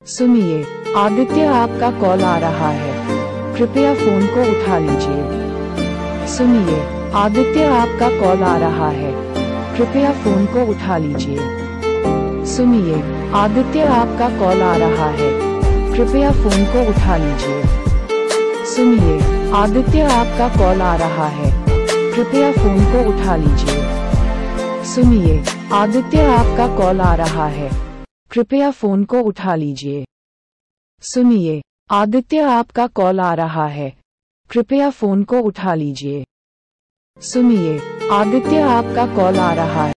सुनिए, आदित्य आपका कॉल आ रहा है, कृपया फोन को उठा लीजिए। सुनिए, आदित्य आपका कॉल आ रहा है, कृपया फोन को उठा लीजिए। सुनिए, आदित्य आपका कॉल आ रहा है, कृपया फोन को उठा लीजिए। सुनिए, आदित्य आपका कॉल आ रहा है, कृपया फोन को उठा लीजिए। सुनिए, आदित्य आपका कॉल आ रहा है, कृपया फोन को उठा लीजिए। सुनिए, आदित्य आपका कॉल आ रहा है, कृपया फोन को उठा लीजिए। सुनिए, आदित्य आपका कॉल आ रहा है।